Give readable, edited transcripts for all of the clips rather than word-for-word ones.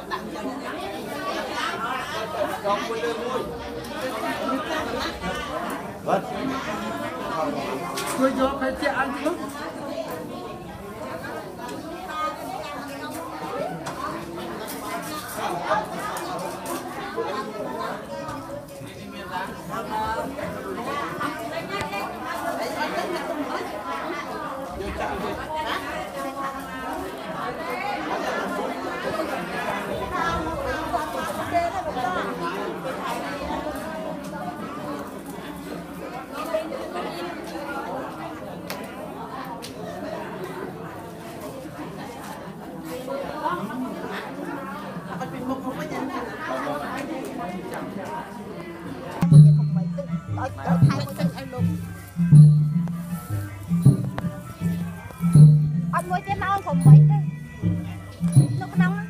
Tôi cho phải chạy ăn chứ. Anh mua cái nón không mấy đấy, nó có nóng á.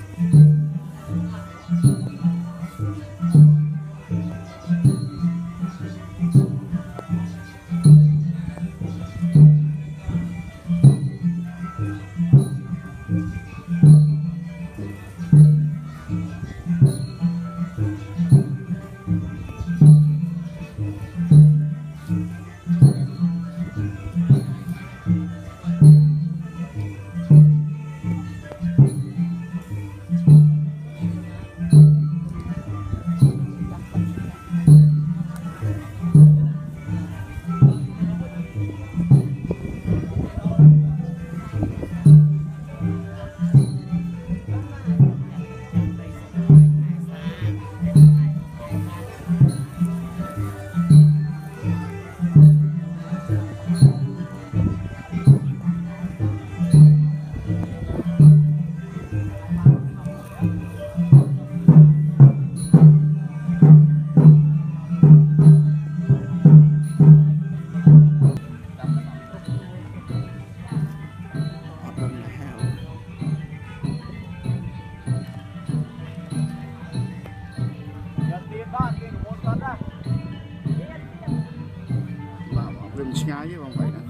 Nhái chứ không phải đó.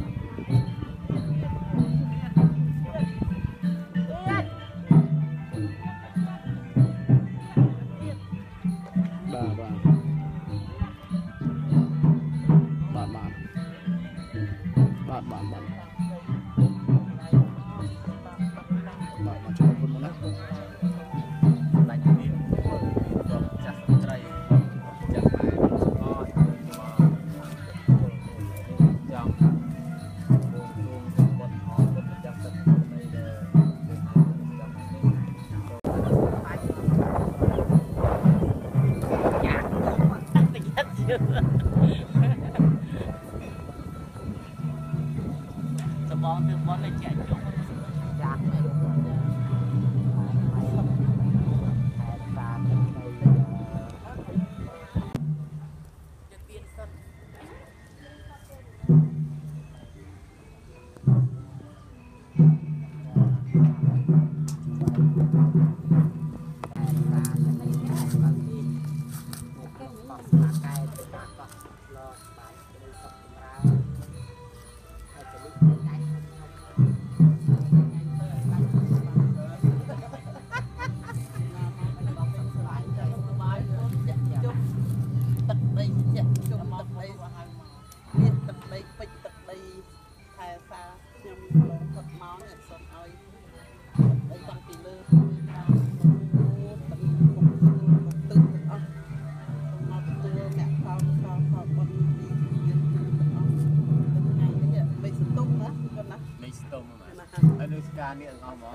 món này chạy chungการเนี่ยเอาหมอ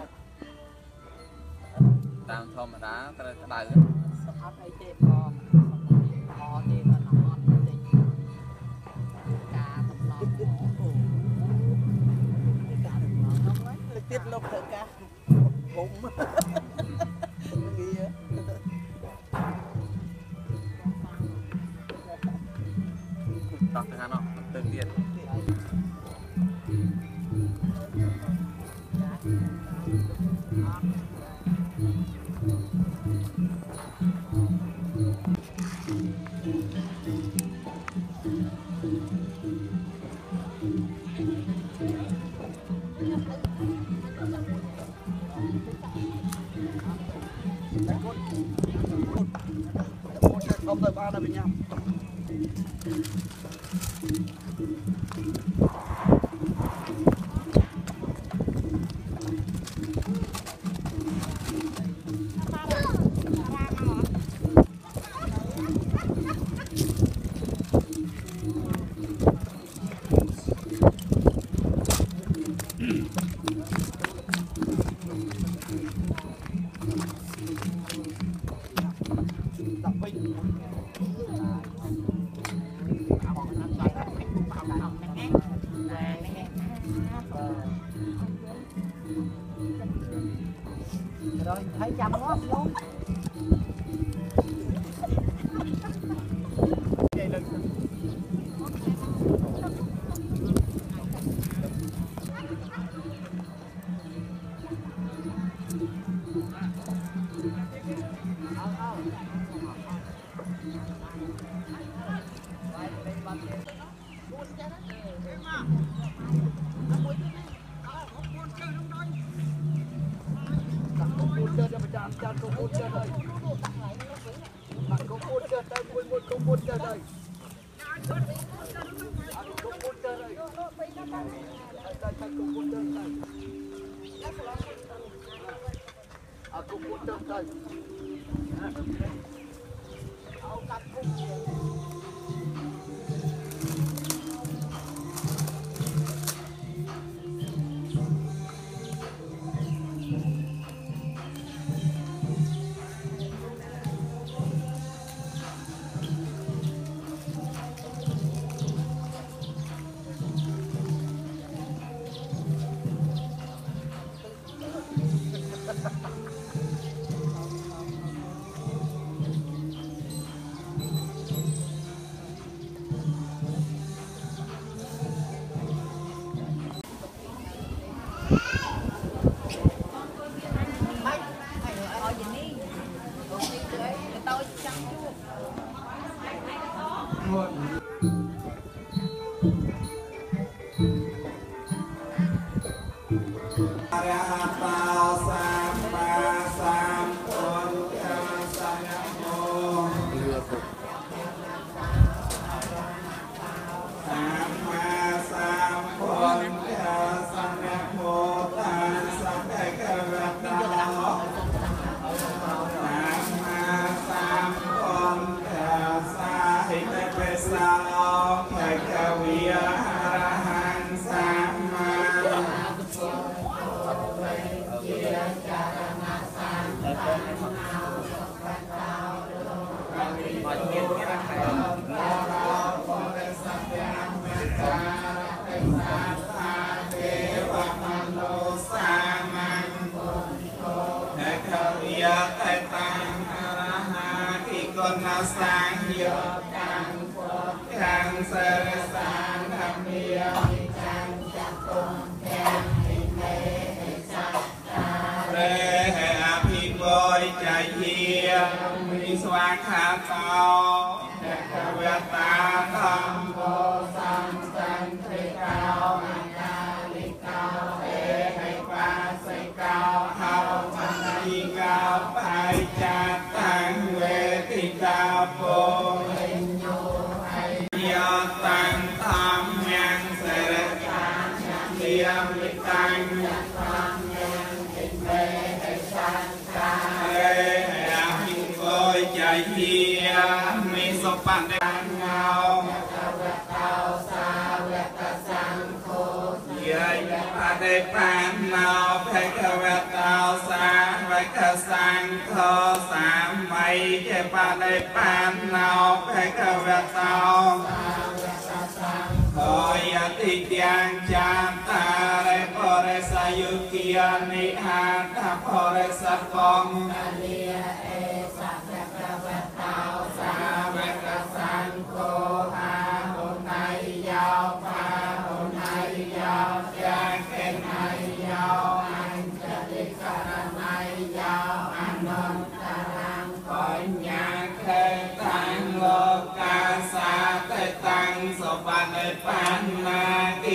ตามธรรมดาแต่ได้สภาพไอเจ็บพอที่มันนอนติดกาตำนอนโอ้กาตำนอนน้องไว้ติดลบเถอะกาผมเงี้ยตักทางเนาะตึงเดียน không tới ba là bên nhau rồi thấy chăm quá luôn Hãy subscribe cho kênh Ghiền Mì Gõ để không bỏ lỡ những video hấp dẫn. Aku putar tadi. Aku kampung.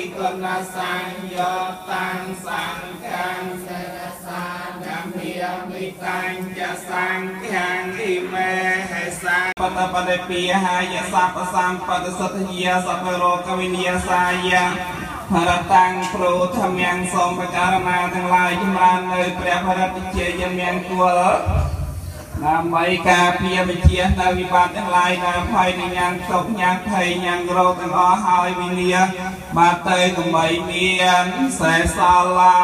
Sang yo tăng sang khang se sa nam hiam ตังจะสังขังอิเมให้สังปตปฏิปีหายสัพสัมปตสัตยาสัพโรกวินยาสายะพระตังโปรธรรมยังสมประการนาทั้งหลายยมรานเลยพระพระติเจยมยังตัวนำใบกาเพียบเชียนาวิบัติทั้งหลายนำภัยในยังตกยังไทยยังโรคทั้งอ้อหายวิเนียมาเตยกับใบเมียนเสสาลา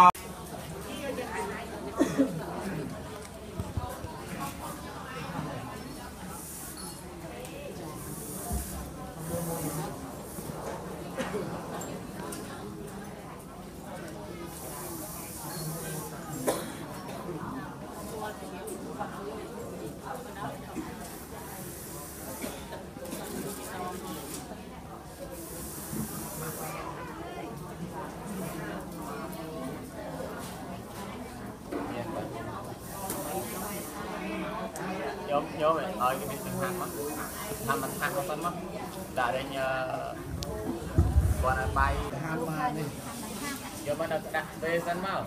nhớ vậy cái việc thằng thằng mình thằng con mất đã đây nhờ qua bay giờ bắt đầu đặt về sân mau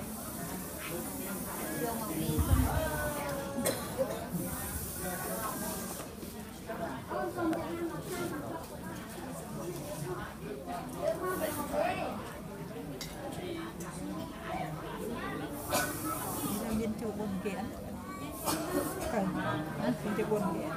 viên chủ buồn kìa không chỉ buồn kìa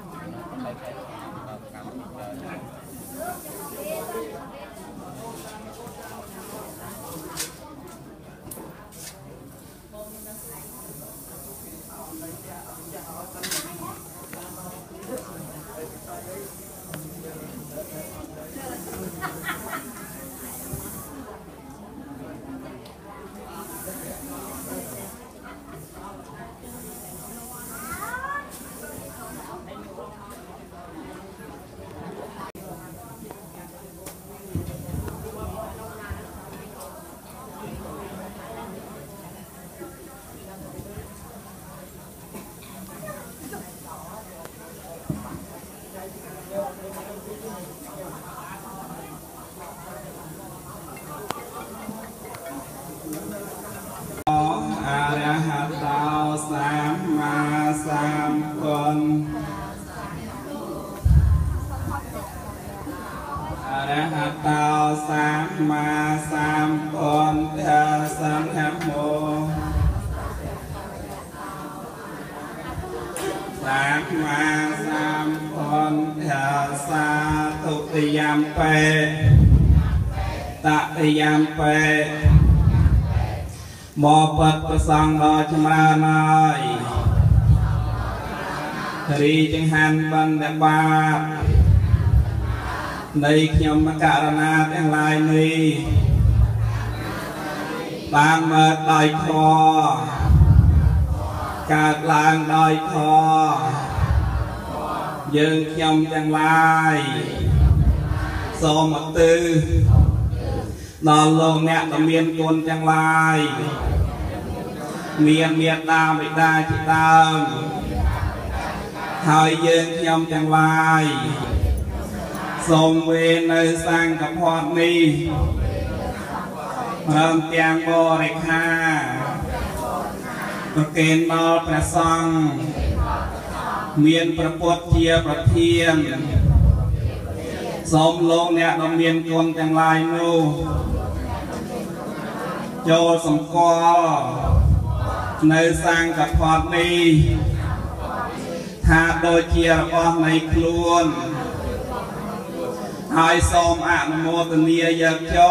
มอปัดประสังดอชมรานายรีจังหันบันเดบาในขยมการนาทั้งหลายนี้บางเมื่อดอยคอการลางดอยคอยืนขยมทั้งหลายสมตือนอนลงเนี่ยตะเมียนกลจังไรเมียนเมียตามไปได้ที่ตามหายเยินยำจังไรทรงเวในสร้างกับพอดนี้เริ่มเตียงบริคาประเกณฑ์นอประซังเมียนประปวดเทียประเทียนสมลงเนี่ยตะเมียนกลจังไรนู่โจสมกอในสร้างกับพอดนี้ถ้าโดยเชียร์ก็ในคล้วนหายสมอนุโมทนียกโจ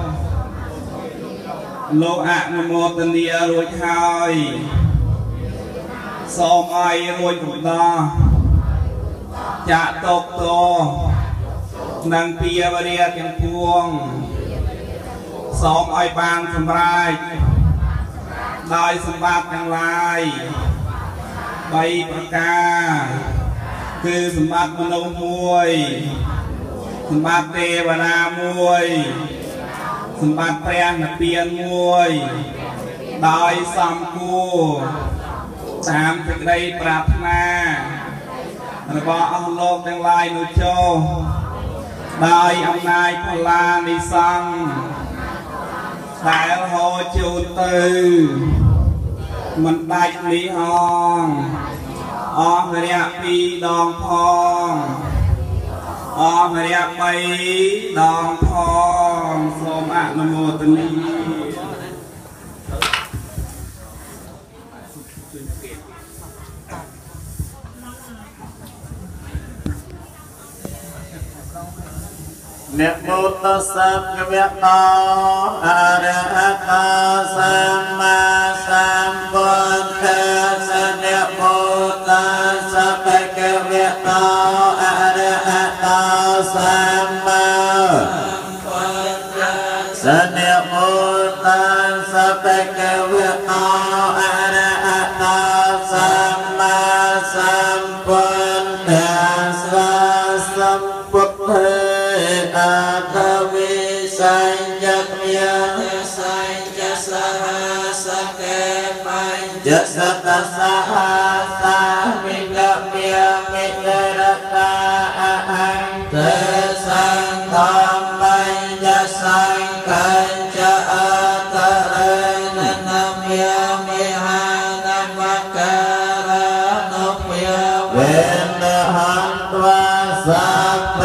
โลอนุโมทนียรุ่ยหายสมไอรุ่ยกุฎาจะตกโตนังเปียบเรียกันพวงสองอ้อยบางสำรายได้สมบัติทั้งหลายใบประกาคือสมบัติมนุษย์มวยสมบัติเทวดามวยสมบัติแปรนเปลี่ยนมวยได้สัมกูตามที่ได้ปรารถนาระบอบโลกทั้งหลายนุโจได้อำนาจพลานิสังแต่โหจูตือมันได้ลีหองออเรียปีดองพองออเรียไปดองพองโสมะนโมตนีเนโมตัสสะภะคะวะโตอะระหะโตสัมมาสัมพุทธัสสะเนโมตัสสะภะคะวะโตอะระหะโตสัมมาสัมพุทธัสสะเนโมตัสสะภะคะวะโตอะระหะโตสัมมาสัมพุทธัสสะสัมพุทธอาทวิสัญญาเมียสัญญาสหัสเกปัญจสัตตสหัสมิลเมียมิเลรตาอังเตสังธรรมัญญสังกัญจอัตเรนนาเมียมิหานามการนุเมียเวนหันตวาสัพเพ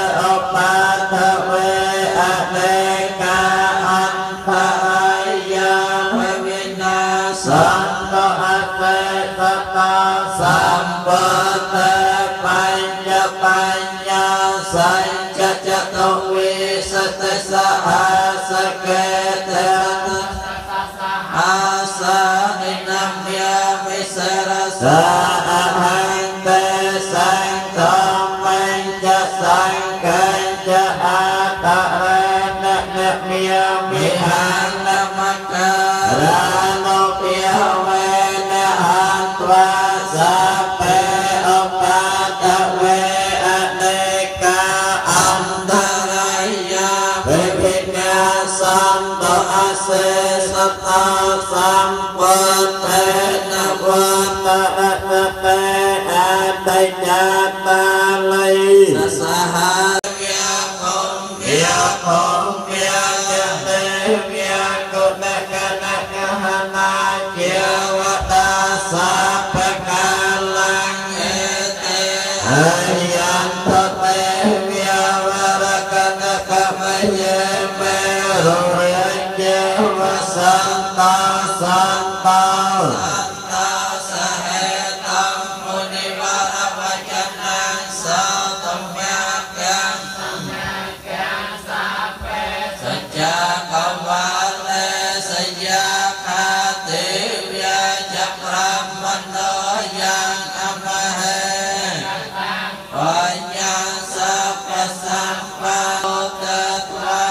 สัมโตอัตเตตตาสัมปตะปัญญปัญญาสัญจจโตวิสัตสหัสเกเตอาสานินัมยามิสระสะหันเตสังฆัมมัญจสังกัญจอาตะเรนะเนมิยมิหันนมการานุเปียเวนะหันตวาสัพเพอุปาทเวอเนกาอันตรายาภิภิญาสัมโตอาเสสัตตาสัมปุตเตนะวัตตะนะเตอะตัยจตาลัยสหะเมียคงเมียคงเมียจะเตเมียกุณกนะกะหนาเจวตาสัพพกาลังเอเตอายันตเตเมียวรกนะกะมะเยเมรุเรเจวสันตาสันตาสเหตัมมุนิวะปัจจนังสัตตมะกังสัพเพสัจจกวาเลสัญญาคาติวิยจักรัมมโนยังอมเหปัญญาสัพพสัมปันโตตวา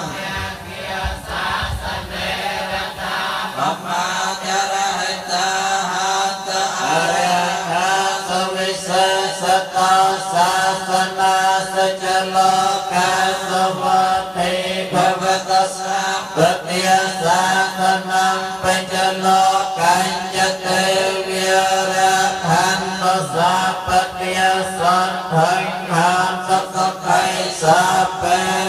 ปมาจาระหิตาหัตอะระหะสวิเศษตาศาสนาสัจโลกาสวัสดิภวตัสสะปฏิยสาสนังปัญจโลกัญจเตวิระหันตสัพปฏิยสันทังขามสัตไคสัพเพ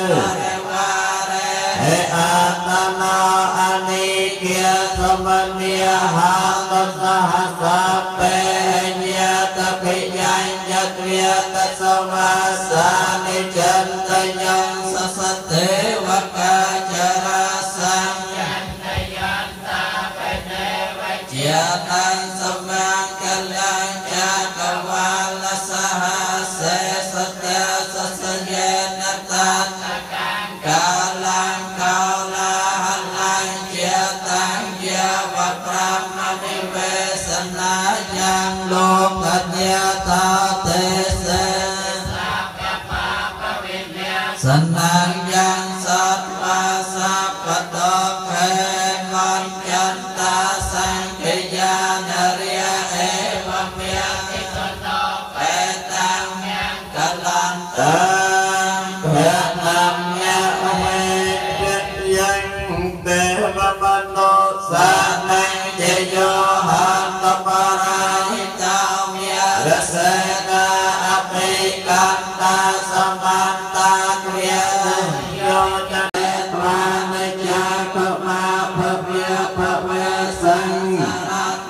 เออาตนาอนิเกียสมณีหันตสหัสสัพเพญญาตปิญัญญตเวียตสวัสสานิจันตยังสัสเทวกาจราสังเจตังสมังกัลลังจักวาลสหัสเสสเตสัสเยนตันกาลังกาลาหันลังเจตังเยวะพระมณิเวสนายังโลกัญญาตาเตเสสนังยังสัตมาสัพพะโตเขมันจันตาสังเกยานเรียเอวะเมียติสโนเปตังกัลลันตังเปตัมยะเมยังเตวะมโนสานังเจโยหันตปาราหิตาเมียรเสนาอภิกันตาสมันตาเกวียโยจะเตวานิจักมาภเวียภเวสังสาร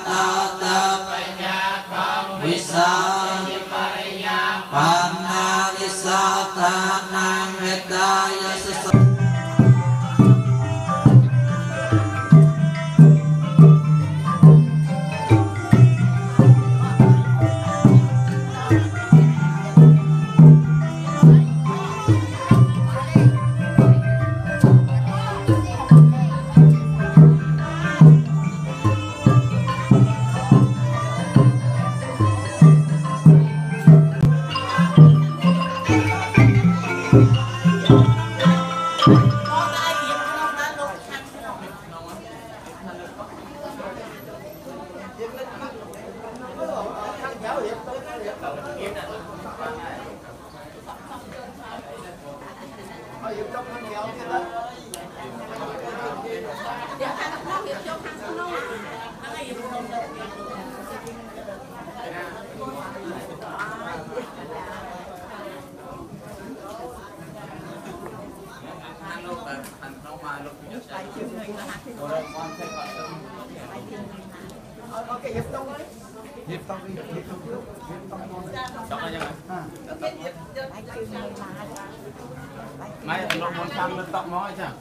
Mấy anh lột 100 lên tóc nói chứ.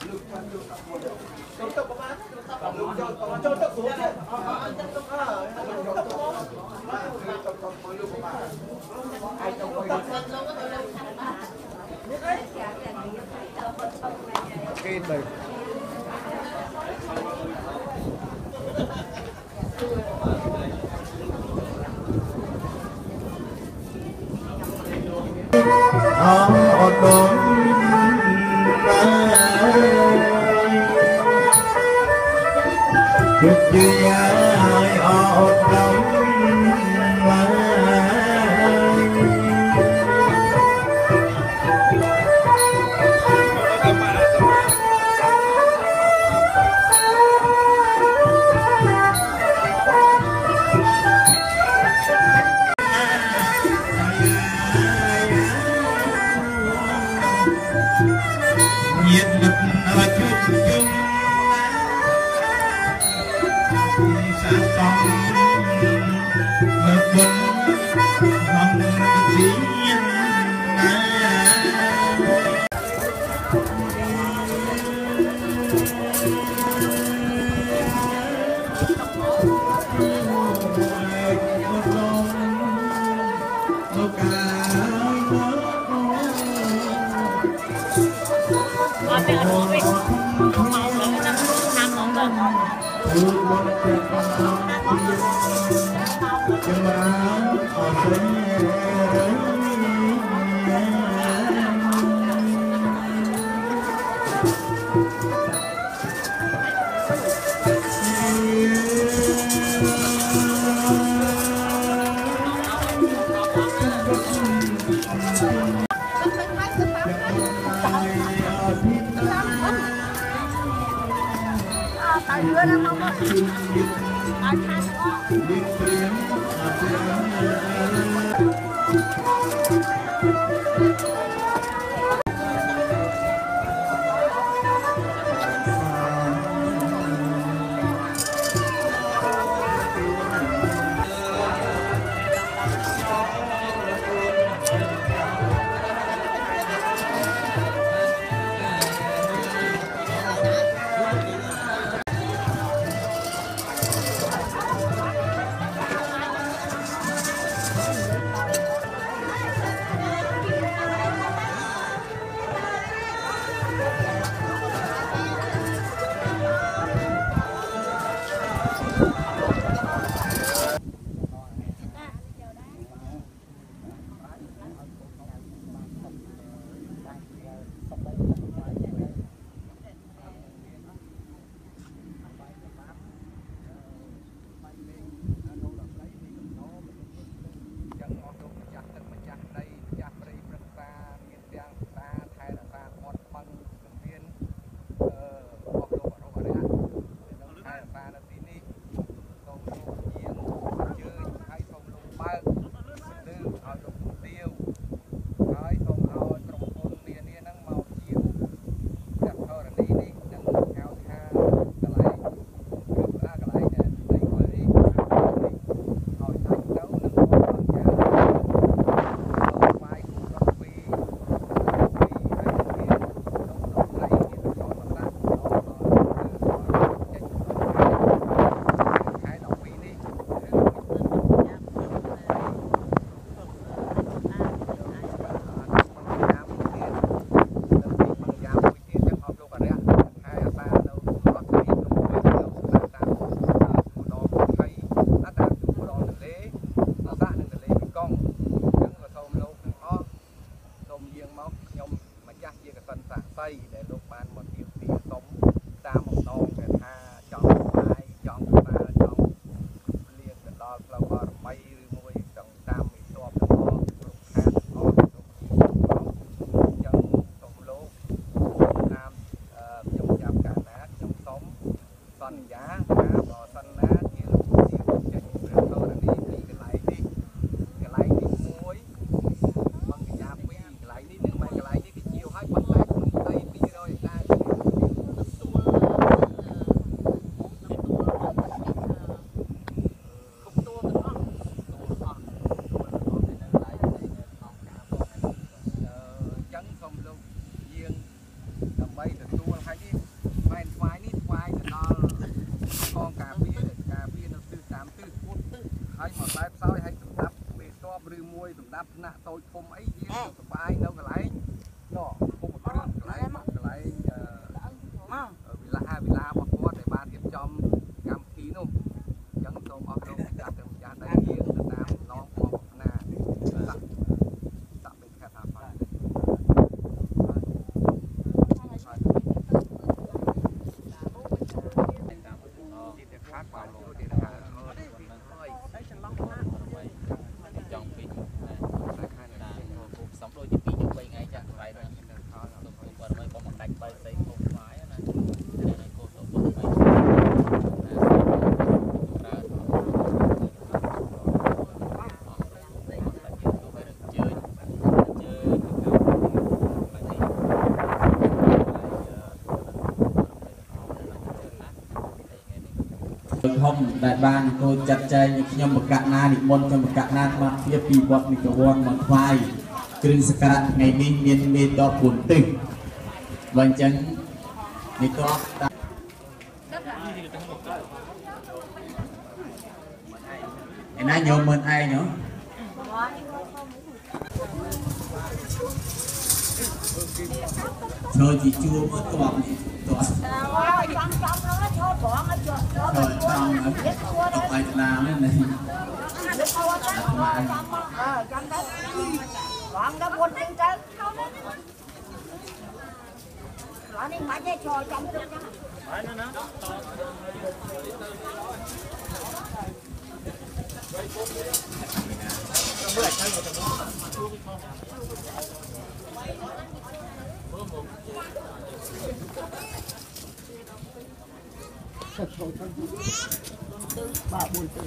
មកតែផ្សោយឲ្យសម្ដាប់ពេលតបឬមួយសម្ដាប់ថ្នាក់តូចធំអីយើងសុបាយនៅកន្លែងនោះពុកគ្រឿងកន្លែងវិឡារបស់គាត់ដែលបានរៀបចំកម្មវិធីនោះអញ្ចឹងសូមអរគុណចាស់ទៅម្ចាស់ដៃជាទៅតាមឡងមកណាដាក់ពេលខែថាបាទធំដែលបានចូលចាត់ចែងខ្ញុំបកណានិមន្តខ្ញុំបកណាមកជាពីវត្តនិកវ័នមកថ្វាយគ្រឿងសក្ការៈថ្ងៃនេះមានមេតប4ទិសបើអញ្ចឹងនិកបឯណាញោមមើលឯងហ៎ចូលជីជួមើលតបនេះតបចាំនោះចូលបងឲ្យចូលចាំបាយតាណានេះចាំទៅបងដល់មុនទៅទៅឡើយនេះមិនទេចូលចាំទៅចឹងហើយណាបាទ4ទៅ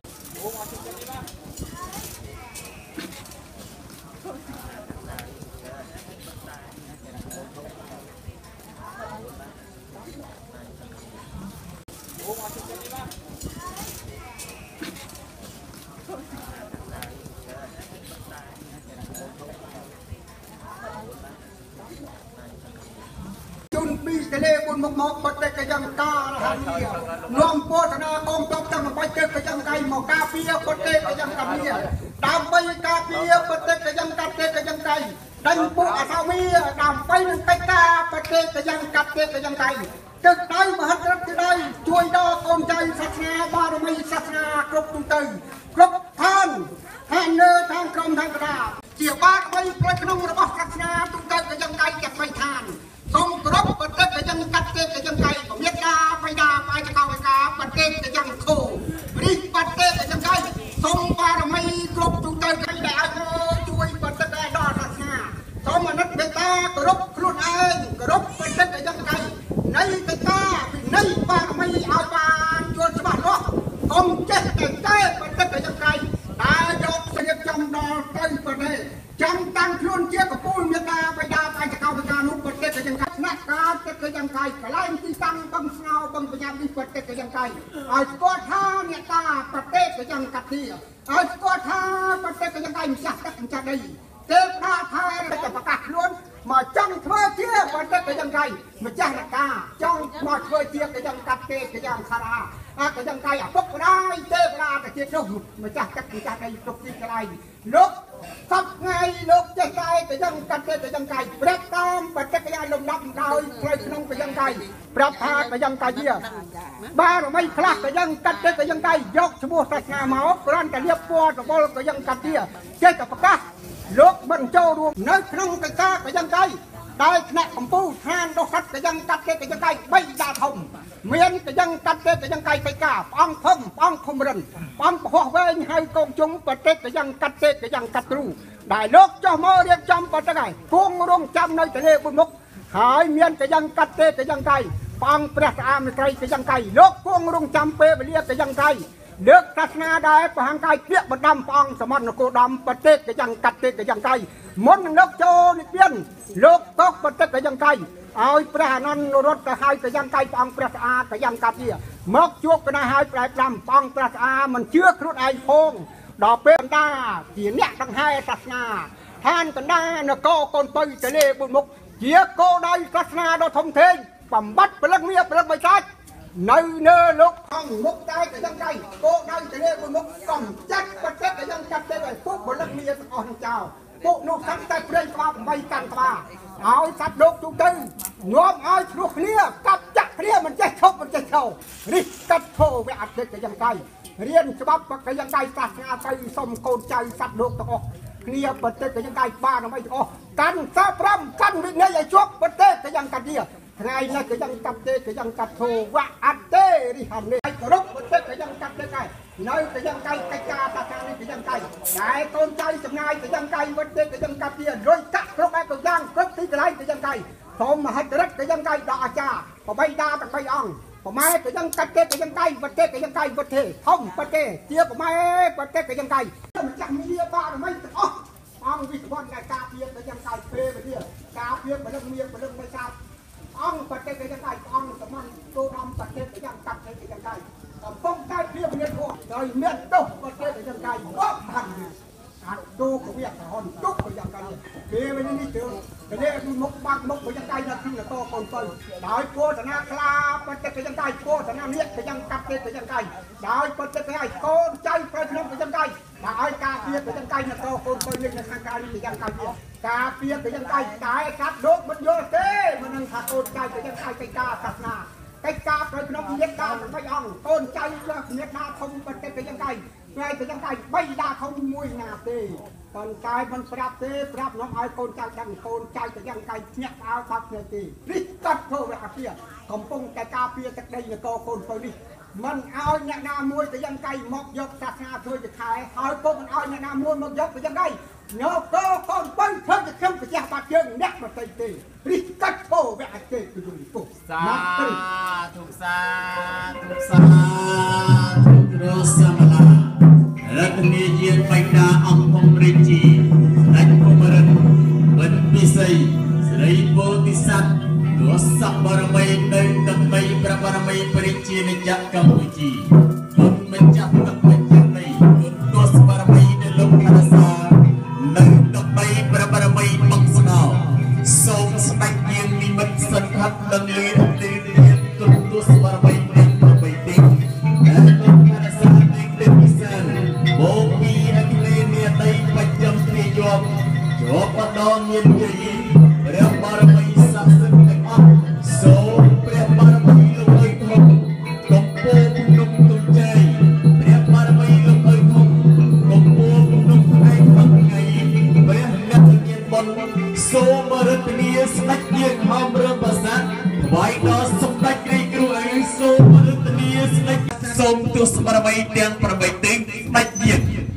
កលេបុនមកបដិកយ៉ាងកាហើយនាំពោធនាកងទ័ពទាំងបាច់ទៅយ៉ាងកៃមកការពារបដិកយ៉ាងកាមីដើម្បីការពារបដិកយ៉ាងកាត់ទេយ៉ាងកៃដាញ់ពួកអសាមីដើម្បីនឹងកិច្ចការបដិកយ៉ាងកាត់ទេយ៉ាងកៃទឹកដៃមហិទ្ធិទឹកដៃជួយដល់កូនចៅសាសនាបារមីសាសនាគ្រប់ទូទៅគ្រប់ឋានហើយនៅខាងក្រុមខាងកណ្ដាលជាបារមីផ្លូវក្នុងរបស់សាសនាទូទៅយ៉ាងកៃជាស្វ័យឋានសូមគោរពបដិកយ៉ាងកាត់ទេយ៉ាងកៃពមេតាបៃតាបាយចកោវិកាបដិកយ៉ាងខូរិះបដិកយ៉ាងកៃសូមបារមីគ្រប់ទូទៅកៃដែលឲ្យជួយបដិកដល់សាសនាសូមអនុត្តមេតាគោរពខ្លួនឯងគោរពបដិកយ៉ាងកៃនៃកិច្ចការនៃបារមីឲ្យបានយល់ច្បាស់លាស់កុំចេះតែបដិកយ៉ាងកៃតែយកស្រៀបចំដល់ទៅប្រទេសចាំតាំងខ្លួនជាកពូលមេតាបៃតាបាយចកោវិកានោះបដិកយ៉ាងកៃស្នាក់ការទឹកយ៉ាងកៃកន្លែងទីតាំងបង្ស្ងោបង្បញ្ញានេះបដិកយ៉ាងកៃឲ្យស្គាល់ថាមេតាបដិកយ៉ាងកាត់ទីឲ្យស្គាល់ថាបដិកយ៉ាងកៃម្ចាស់ទឹកម្ចាស់ដីទេវតាថាតែប្រកាសខ្លួនមកចង់ធ្វើជាបដិកយ៉ាងកៃម្ចាស់អ្នកតាចង់មកធ្វើជាយ៉ាងកាត់ទេយ៉ាងខារាក៏យ៉ាងកៃអពុកម្ដាយទេវតាទៅជានោះម្ចាស់ទឹកម្ចាស់ដីគ្រប់ទីកន្លែងលោកសពថ្ងៃលោកចេះតែយ៉ាងកាត់ទេយ៉ាងកៃប្រាប់តាមបដិកយ៉ាងលំដាប់ដោយផ្លូវក្នុងយ៉ាងកៃប្រាប់ថាយ៉ាងកៃជាបារមីខ្លះយ៉ាងកាត់ទេយ៉ាងកៃយកឈ្មោះសាសនាមកគ្រាន់តែលៀបពណ៌របល់យ៉ាងកាត់ទេចេះតែប្រកាសលោកបញ្ចូលរួមនៅក្នុងកិច្ចការយ៉ាងកៃដោយថ្នាក់កម្ពុជាឋានដុសត្វយ៉ាងកាត់ទេយ៉ាងកៃ3ដាធំមានយ៉ាងកាត់ទេយ៉ាងកៃបៃកាព្រះអង្គធំព្រះអង្គខុំរិនព្រះអង្គពហុវែងហើយកងជុំប្រទេសយ៉ាងកាត់ទេយ៉ាងកាត់គ្រូដែលលោកចោះមករៀបចំបដិកគង់រងចាំនៅទលេបុនមុខហើយមានយ៉ាងកាត់ទេយ៉ាងកៃព្រះអង្គព្រះស្អាមត្រីយ៉ាងកៃលោកគង់រងចាំពេលវេលាយ៉ាងកៃលើកសាសនាដែរប្រហាំងកាយពាក្យបដំព្រះអង្គសមត្ថនគរដំប្រទេសយ៉ាងកាត់ទេយ៉ាងកៃមុននឹងលោកចូលនិព្វានលោកតកប្រទេសយ៉ាងកៃឲ្យព្រះអនន្តរតទៅឲ្យយ៉ាងកៃព្រះអង្គព្រះស្អាតយ៉ាងកាត់ទេមកជួបកណាឲ្យប្រែ5ព្រះអង្គព្រះស្អាតមិនជឿខ្លួនឯងផងដល់ពេលកណ្ដាជាអ្នកដង្ហែសាសនាឋានកណ្ដានគរកូនពៅទលេបុនមុខជាគោលដៅសាសនាដ៏ធំធេងបំបត្តិពលិមាពលិបិសាច nơi nơi lúc không múc tay cái dân cây cô đang cái này múc còn chắc vật chất cái dân cắt đây rồi phúc một lần mía còn chào phụ nụ sẵn tay lên qua bay càng qua áo sắt đốt chúng tư nhóm ai lúc lia cắt chặt lia mình chạy khâu đi cắt thô về ạt cái dân cây riêng cho bắp cái dân cây sạt ngã tay xong côn chạy sắt đốt tao lia vật chất cái dân cây ba nó mới căn sa pram căn bị nơi vậy chuốc vật chất cái dân cắt lia ngày nay cái dân cắt tê cái dân cắt thô và ạt tê đi hẳn đi cái rốc vật chất cái dân cắt tê này nơi cái dân cây cái ca ta ca đi cái dân cây đại con trai trong ngày cái dân cây vật chất cái dân cắt lia rồi cắt rốc ai cầu giang rốc tí cái dân cây thôm mà hết đất cái dân cây đỏ cha và bay đa bằng bay ong và mai cái dân cắt tê cái dân cây vật chất cái dân cây vật thể không vật thể chia của mai vật chất cái dân cây mình chẳng đi ba rồi mấy ông vì con cái cà phê cái dân cây phê về kia cà phê mà lưng miệng mà lưng bay sao ông vật chất cái dân cây ông tụi mình tôi ông vật chất cái dân cắt cái dân cây phong cây phê miền cô rồi miền đông vật chất cái dân cây góp thành tôi cũng biết là hòn trúc của dân cây phê bên đi trường cái đây mốc băng mốc của dân cây là khi là to còn phơi đói cô thằng nào la vật chất cái dân cây cô thằng nào liệt cái dân cắt cái dân cây đói vật chất cái này con trai phải năm cái dân cây đói cà phê cái dân cây là to còn phơi lên là sang cây cái dân cây cà phê cái dân cây cái cắt đốt mất vô thế mà năng thà con trai cái dân cây cái ca cắt na cái ca rồi nó biết ca nó phải ăn con trai là biết na không vật chất cái dân cây ngay cái dân cây bay ra không mùi nhà tê còn traiมันปรับน้องไอ้คนใจดังคนใจจะยังไงเนี่ยเอาทักเนี่ยตีริกัดโทรไปอาเปียกำปงแต่กาเปียจากใดเนี่ยโตคนไปดิมันเอาเนี่ยนามวยจะยังไงมอกยกศาสนาช่วยจะขายเอาพวกมันเอาเนี่ยนามวยมอกยกจะยังไงเนาะโตคนไปเพิ่มจะเข้มจะแยกปากเชิงเนี่ยมาตีริกัดโทรไปอาเปียกูดูปุ๊บถูกซาโรสมาลารัตนีเยียนไปดาอัมพงริจีนักพมรันบันพิสัยสไรโบติสัตตัวสับบารมีในตัมไปประบารมีปริจีนจักกัมพูชีคนมันจับกับมันจับไปคนตัวสับบารมีในโลกอาณาสาในตัมไปประบารมีมังสนาทรงสมัยยังมีมันสันทัดดังเลี้ยงคนตัวสับบารมีในตัมไปดิ้งและโลกอาณาสาในเด็กพิเศษโบปีนักเรียนเนี่ยได้ประจำที่ยอมจบมาดองยินดีเรื่องบารมีศักดิ์สิทธิ์ในอันโสเปรียบบารมีลงเอ้ยทงกบโป่งนุ่มตุ้งใจเปรียบบารมีลงเอ้ยทงกบโป่งนุ่มในฝังไงเปรียบนักเรียนบอลโสมรตนีสนักเรียนหอมเรื่องภาษาไว้ดอสมบัติในครูไอ้โสมรตนีสนักสมตัวสมรมีเตียงประมิตินักเรียน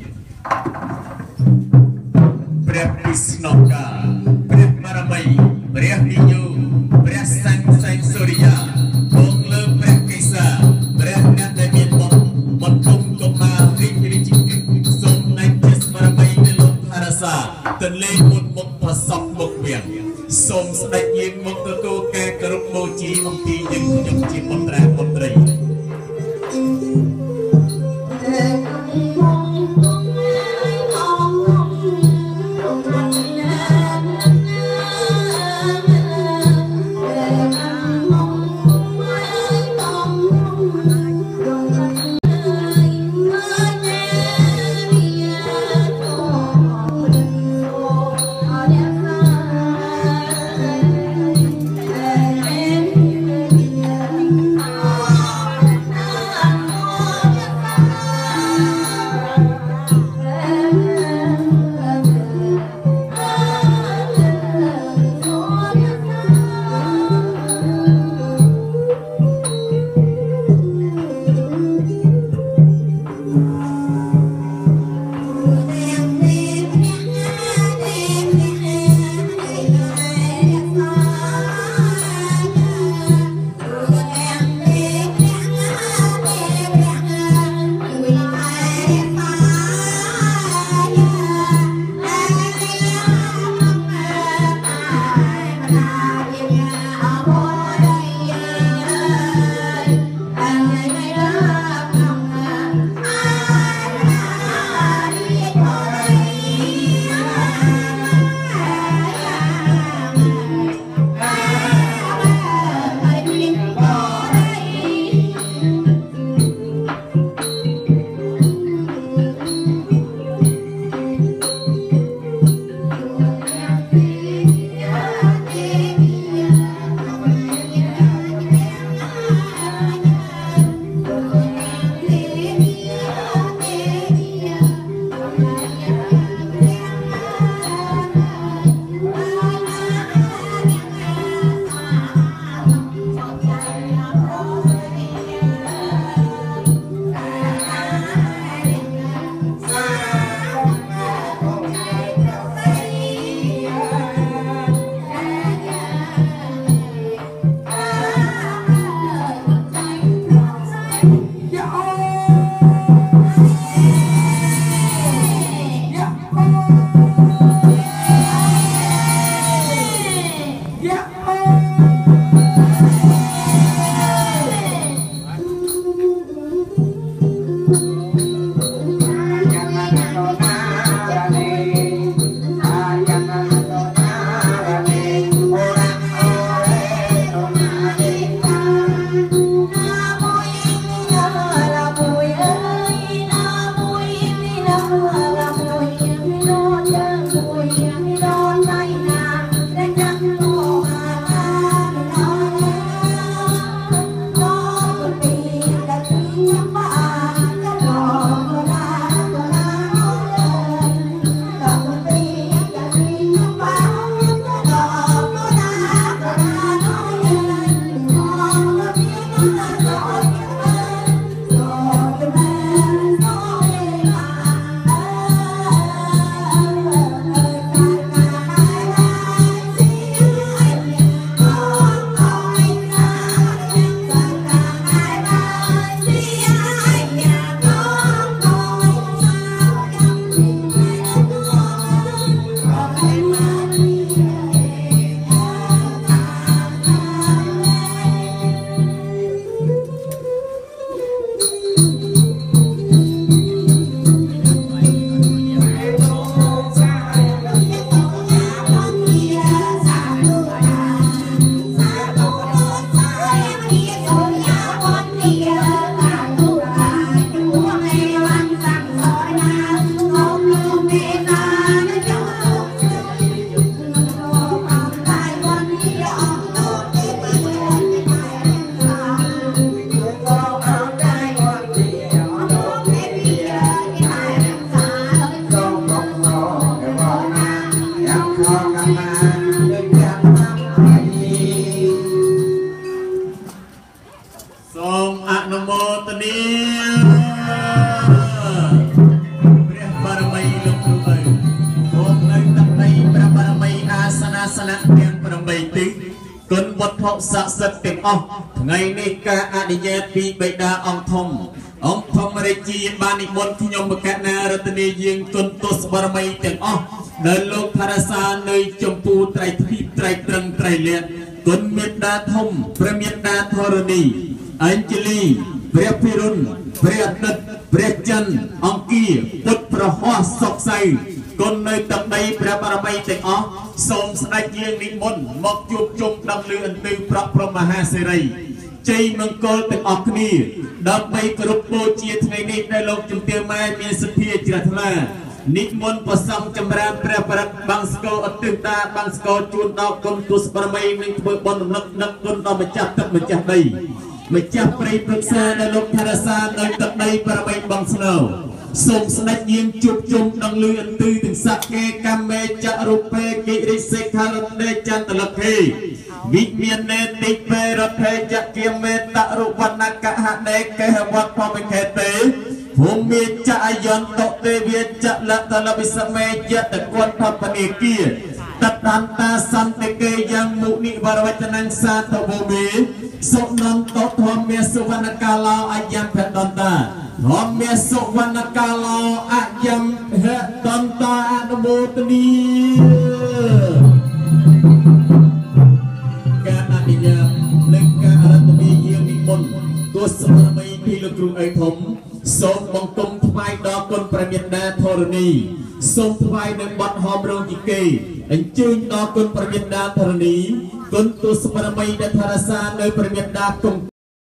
เปรียบพิสนกาเปรียบบารมีเปรียบนิยูเปรียบสังสุริยาบงเลิมเปรียบกิสาเปรียบนักเรียนบอลมันคงกมาริจิสมในเจสบารมีในโลกอาณาสาตนเล่มุดมุกผสมบกเวียงสมสนัยยินมุกตะโกแกกรุบโมจีมังพียังยงจีมนตรมนตรี Oh ถุศักดิ์สิทธิ์ទាំងអស់ថ្ងៃនេះការអនុញ្ញាតពីបិតាអង្គធំរាជាបាននិមន្តខ្ញុំមកកណារតនីយើងគុណទស្សបរមីទាំងអស់ដែលលោកផារសានៅចម្ពោះត្រៃទ្វីបត្រៃត្រឹងត្រៃលក្ខគុណមេត្តាធំព្រះមេត្តាធរណីអញ្ជលីព្រះភិរុនព្រះអាទិត្យព្រះច័ន្ទអង្គាពុទ្ធប្រហោះសុខស័យគុណនៅទឹកដីព្រះបរមីទាំងអស់សូមស្ដេចយាងនិមន្តមកជួបជុំដំណើរអន្ទើប្រព្រំមហាសេរីជ័យមង្គលទាំងអស់គ្នាដើម្បីគោរពបូជាថ្ងៃនេះដែលលោកជំទាវម៉ែមានសទ្ធាជ្រះថ្លានិមន្តប្រសង់ចម្រើនព្រះបរិត្តបាំងស្គរអតិតាបាំងស្គរជូនដល់គុណទស្សបរមីនិងធ្វើបុណ្យរំលឹកនឹកគុណដល់ម្ចាស់ទឹកម្ចាស់ដីម្ចាស់ព្រៃព្រឹក្សាដែលលោកផារសានៅទឹកដីបរមីបងស្នូសូមស្ដេចយាងជួបជុំដងលឺអន្ទឺទាំងសក្កេកម្មមេចរូបេកិរិសេខារតេចន្តលភេវិមាននេតិពេរដ្ឋេចគិមេតរុវណ្ណកហដេកេហវត្តភមិខេតេភូមិចអយន្តទេវាចលតលវិសមេយតគតបនិគាតតន្តាសន្តិកេយ៉ាងមុនិវរវចនង្សាទវមេសុនន្តធម្មសុវណ្ណកាឡោអយំភតន្តាធម្មសុវណ្ណកាឡោអយំភតន្តាអនុមោទនីការអនុញ្ញាតនិងការរតនីយាងនិមន្តទស្សបរមីពីលោកគ្រូអីធំសូមបង្គំថ្វាយដល់គុណព្រះមេត្តាធរណីសូមថ្វាយនៅបទហោមរងជីកេអញ្ជើញដល់គុណព្រះមេត្តាធរណីគុណទស្សបរមីដែលថារសានៅព្រះមេត្តាគង់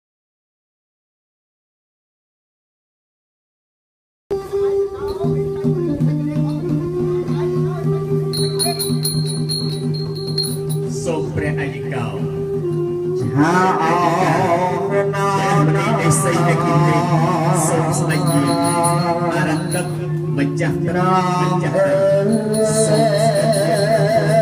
សូមព្រះអយិកោហាអោណោណោឯសីតែគិតសូមស្ដេចយាងអរតឹកម្ចាស់ត្រង់ម្ចាស់សូមស្ដេចយាង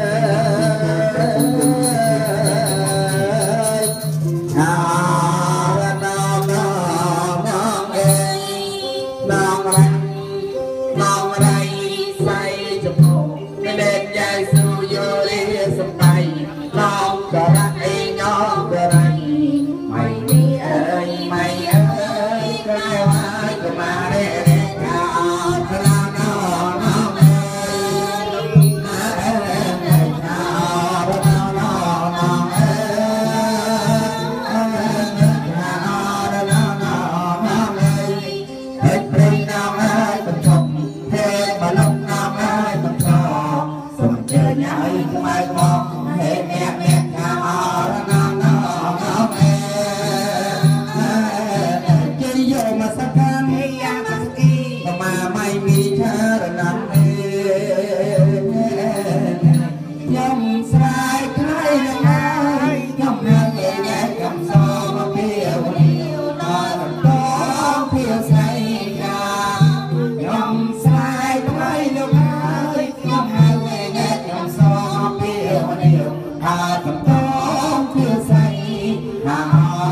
ហាណោណោណោអេណោរៃសៃចំពោះមេដេយាយស៊ូយោលីសំដៃឡងដរ៉ាអេញោដរ៉ៃម៉ៃនេះអើយម៉ៃអើយក៏ហើយក៏មករេរេកាអរណោណោអើយអើយកាអរណោណោអើយអើយកាអរណោណោអើយហេតុព្រៃណោអើយបញ្ចប់ហេតុបលំណោអើយបញ្ចប់សូមជើញឲ្យថ្មីមកហេតុអ្នកកាអរណោណោអើយជិយោមកសកានិយាមស្គីមាម៉ៃមីឆារណាំខ្ញុំស្រ័យថ្លៃនឹងហើយខ្ញុំនៅញ៉ែកំសមកពីវនីដល់តពីស្រីកាខ្ញុំស្រ័យថ្លៃនឹងហើយខ្ញុំនៅញ៉ែកំសមកពីវនីដល់តពីស្រីកា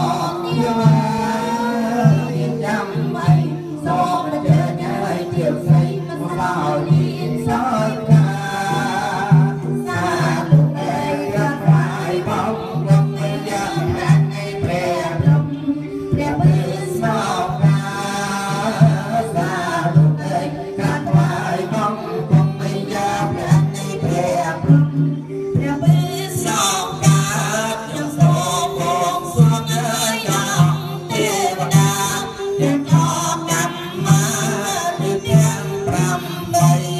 ចាំមិនសូមជើញឲ្យជាស្រីមកដល់នេះសរកាសាធុអេរកាយបងខ្ញុំមានយ៉ាងណាស់ឯព្រះព្រំព្រះពិសោកាសាធុអេកាយបងខ្ញុំមានយ៉ាងណាស់ឯព្រះព្រំព្រះពិសោកាខ្ញុំសូមបងសូមអើយទេវតាទាំងខំកម្មមកទាំង5 3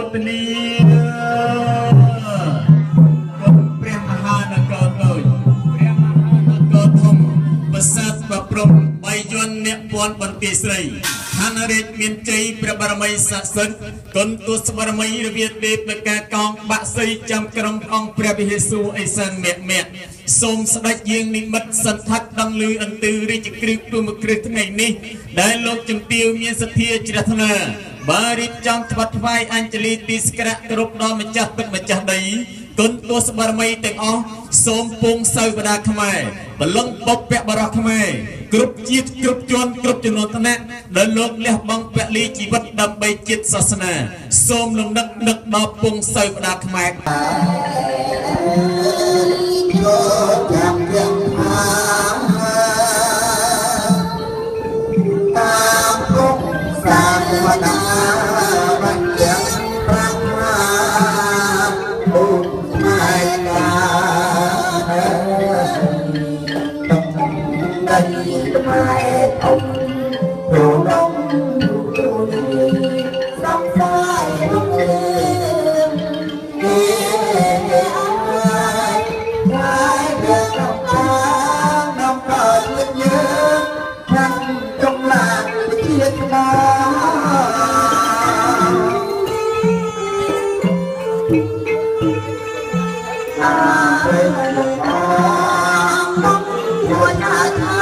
ទនីព្រះមហានគរតូចព្រះមហានគរធំប្រសាទប្រព្រំ3យន្តអ្នកពាន់បន្ទាយស្រីឋានរាជមានជ័យព្រះបរមីស័ក្តិសិទ្ធិគុណទស្សបរមីរវាទេពនៃការកងបាក់សីចាំក្រុមអង្គព្រះវិហារស៊ូអេសានមគ្គសូមស្ដេចយាងនិមិត្តសន្ធិដ្ឋដឹងឮអន្ទើរាជក្រឹបព្រមគ្រឹះថ្ងៃនេះដែលលោកជំទាវមានសទ្ធាជ្រះថ្លាបានរៀបចំថ្វាត់ថ្វាយអញ្ជលីទីសក្ការៈគ្រប់ដល់ម្ចាស់ទឹកម្ចាស់ដីគុណទស្សបរមីទាំងអស់សូមពងសៅបដាខ្មែរបលឹងបុព្វបរោះខ្មែរគ្រប់ជាតិគ្រប់ជាន់គ្រប់ចំនួនឋានៈដែលលោកលះបង់ពលីជីវិតដើម្បីជាតិសាសនាសូមលំនឹកនឹកដល់ពងសៅបដាខ្មែរចាំយ៉ាងថាតាមគុកសាវតាបញ្ចាំប្រាំណាពុកខ្មែរកាដៃខ្មែរអុំព្រមរំទូនីសំសាយរុងរឿងគេអើយហើយវាកំកានំកាយលឹកយើងខាងចុងឡានជាតិណាពេលលោកមកជួយអាថា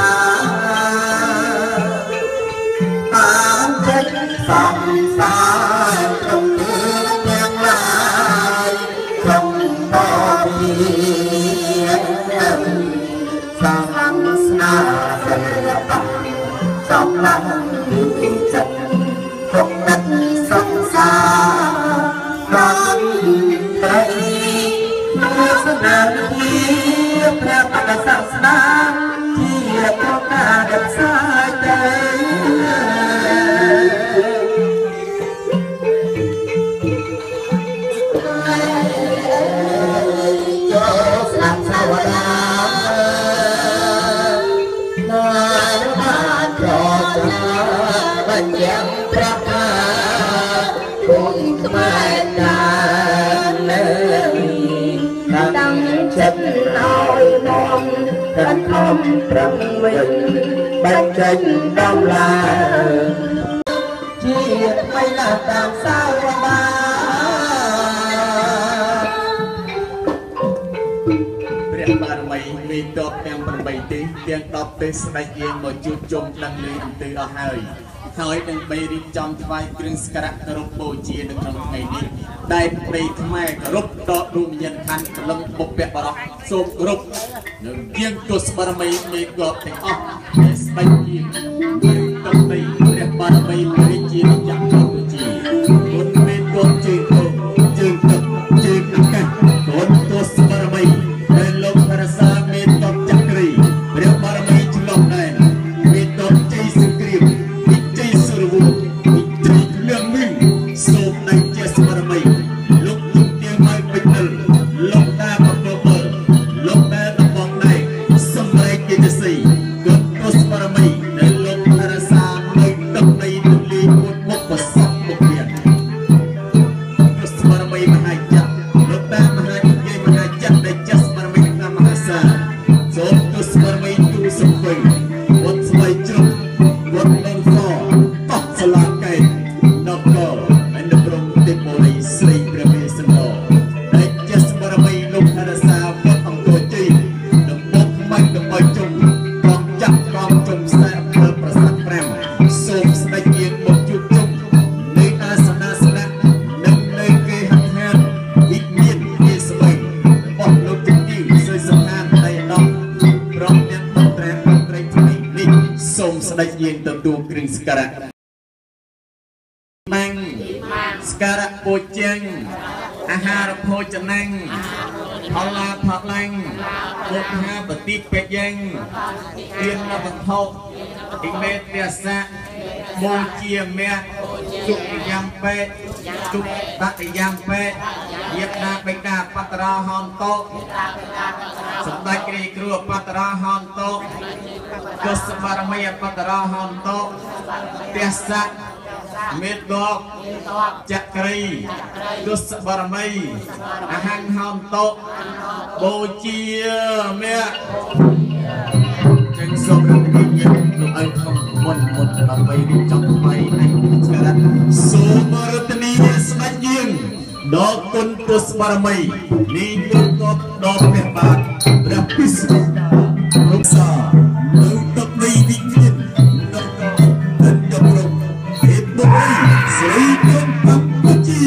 តាមចិត្តសំសាយក្នុងទាំងឡាយក្នុងបរិយាសាមស្នាសិល្បៈសំឡាញ់ពីចិត្តក្នុងទឹកសង្សារបានត្រីស្នាពីព្រះបដិសាសនាជាប្រការដឹកសាយទៅចូលស្ដាប់សាវតាណាបានប្រចាបញ្ចាំព្រះមាគុណខ្មែរកាលើតាំងចិត្តឲ្យមកកាន់ខំប្រឹងវិញបាច់ចេញដំឡាជាថ្មីណាស់តាមសាវតាព្រះបារមីមានតបទាំង8ទិសទាំង10ទិសស្ដេចយាងមកជួបជុំដឹងឮអំពីអស់ហើយនឹងបីរៀបចំថ្វាយគ្រឿងសក្ការៈគោរពបូជានៅក្នុងថ្ងៃនេះដែលព្រៃខ្មែរគោរពដល់រូបវិញ្ញាណខណ្ឌព្រលឹងបុព្វបរោះសូមគោរពនឹងយាងទស្សបរមីមេកបទាំងអស់ដែលស្ដេចយាងទៅនៃព្រះបារមីព្រះជានិច្ចបូជាគុណមេកបជើងជើងទឹកជើងអាកាសគុណទស្សបរមីដែលលោករសាមេតបចក្រីព្រះបារមីឆ្លងដែនមេតបជ័យសង្គ្រាមសូមដៃជាស្មរមីលោកជំទាវមកពេញលលោកតាបបមើលលោកតាតំបងដៃសំរែកជាសីគុណទស្សបរមីដែលលោករសានៅទឹកនៃទលីមុតមុខប្រសពមុខទៀតទស្សបរមីមហាចក្រលោកតាមហានិយាយមហាចក្រដែលជាស្មរមីតាមមហាសាសូមទស្សបរមីទូសំភៃវត្តស្វ័យជ្រុកវត្តដងសតោះស្លាកែដកកទេពរីស្រីព្រះមេសន្តដែលជាស្មរមីលោកអរសាវត្តអង្គរជ័យដំបូកបាច់ដើម្បីជុំកងចាក់កងជុំខ្សែអភើប្រាសាទ5សូមស្ដេចយាងមកជួបជុំនៅអាសនាសនៈនិងនៅគេហដ្ឋានវិមានជាស្បែករបស់លោកជំទាវសុយសខានដៃដល់ព្រមទាំងមន្ត្រីថ្ងៃនេះសូមស្ដេចយាងទទួលគ្រឿងសក្ការៈម៉ាំងស្ការៈពូជែងអាហារភោជនាំងផល្លាផលាំងពុទ្ធហាបតិពេយ៉ាងទានវត្ថុអ៊ីមេទាសៈបូជាមេជុយ៉ាងពេជុបតយ៉ាងពេយាបណាបេតាបតរាហន្តោសម្ដេចគ្រីគ្រួបតរាហន្តោទស្សបរមីបតរាហន្តោទាសៈមេតកចក្រីទុសបរមីអាហារហោមតោបូជាមេចឹងសូមរំលឹកយើងលោកឲ្យខំមុនដើម្បីរៀបចំថ្មីឲ្យស្កាត់សូមរតនីស្ដេចយើងដល់គុណទុសបរមីនេះលោកកបដល់ព្រះបាទព្រះពិស្ដាលោកសានៅទឹកដីវិញ្ញាណដល់ដល់ដល់ហេតុបុរីស្រីគុណកម្ពុជា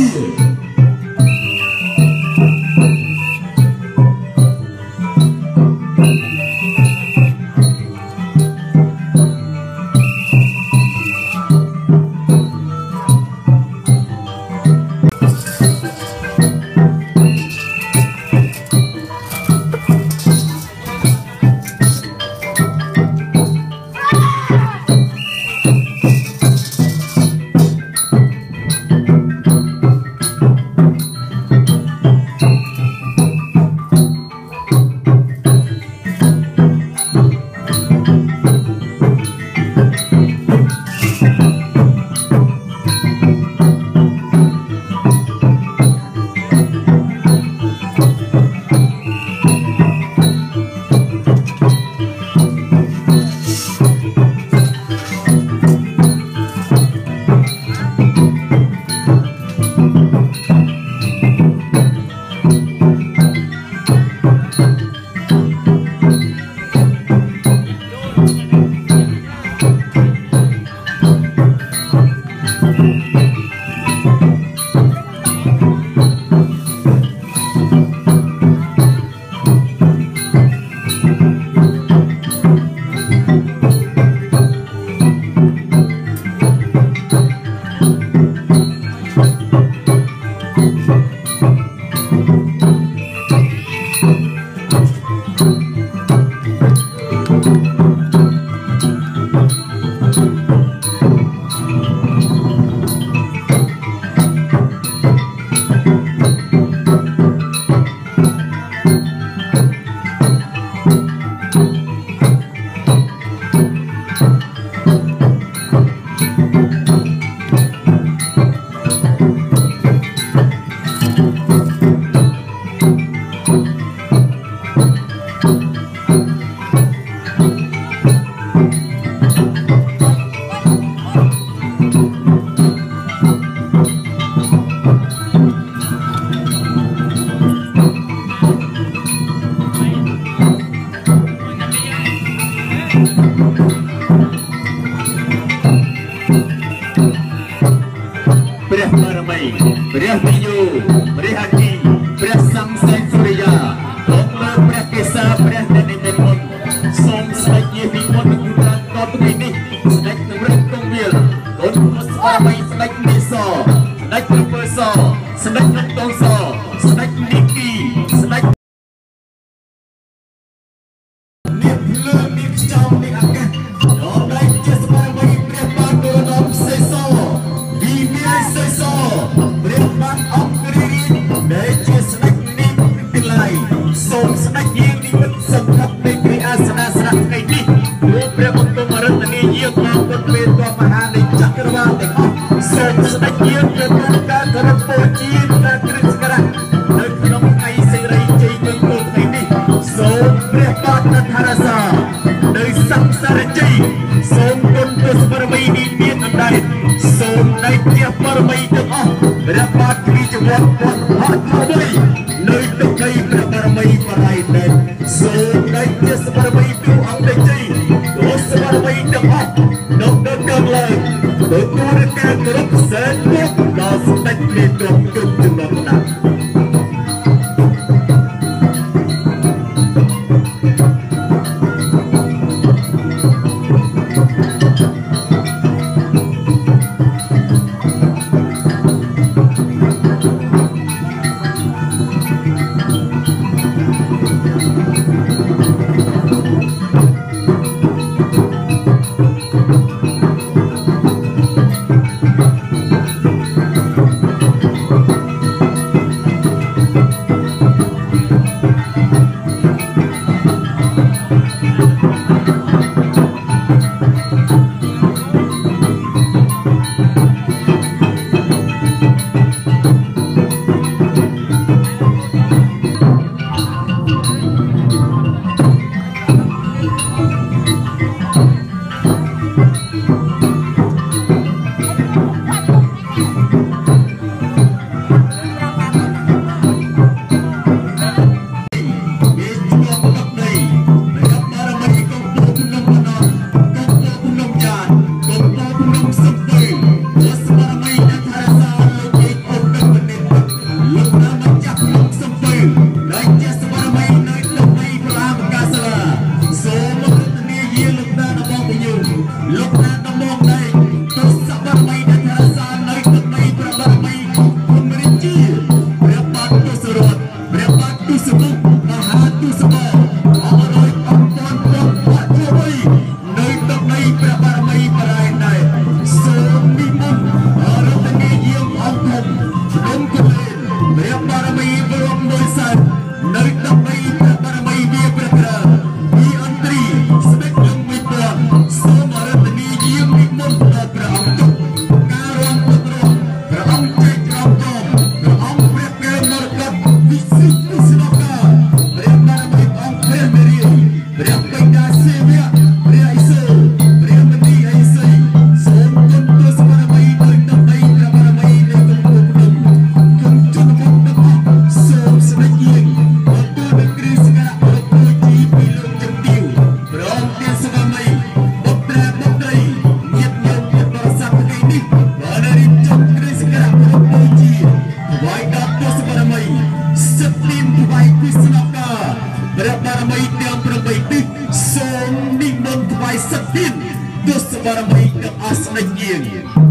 និញជាង